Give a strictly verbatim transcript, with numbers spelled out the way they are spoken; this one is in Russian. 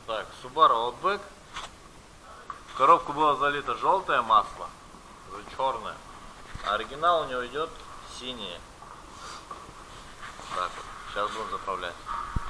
Так, Subaru Outback. В коробку было залито желтое масло, уже черное. А оригинал у него идет синее. Так вот, сейчас будем заправлять.